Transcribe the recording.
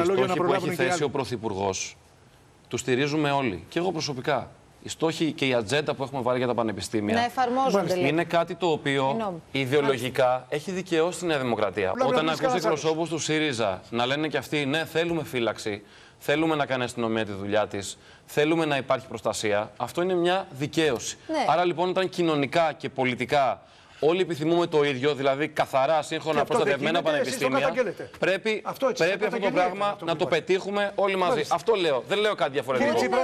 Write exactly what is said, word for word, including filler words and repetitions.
λόγια να προλάβουν. Οι στόχοι που έχει θέσει ο Πρωθυπουργός, τους στηρίζουμε όλοι. Και εγώ προσωπικά. Οι στόχοι και η ατζέντα που έχουμε βάλει για τα πανεπιστήμια. Να εφαρμόζονται. Είναι κάτι το οποίο Ενώ. ιδεολογικά Μάλιστα. έχει δικαιώσει τη Νέα Δημοκρατία. Λέβαια, Όταν ακούς εκπροσώπους του ΣΥΡΙΖΑ να λένε και αυτοί, ναι, θέλουμε φύλαξη, θέλουμε να κάνει η αστυνομία τη δουλειά της, θέλουμε να υπάρχει προστασία, αυτό είναι μια δικαίωση. Ναι. Άρα λοιπόν, όταν κοινωνικά και πολιτικά όλοι επιθυμούμε το ίδιο, δηλαδή καθαρά, σύγχρονα, προστατευμένα πανεπιστήμια, πρέπει αυτό, έτσι, πρέπει αυτό το πράγμα αυτό να το πετύχουμε όλοι μαζί. Μάλιστα. Αυτό λέω. Δεν λέω κάτι διαφορετικό.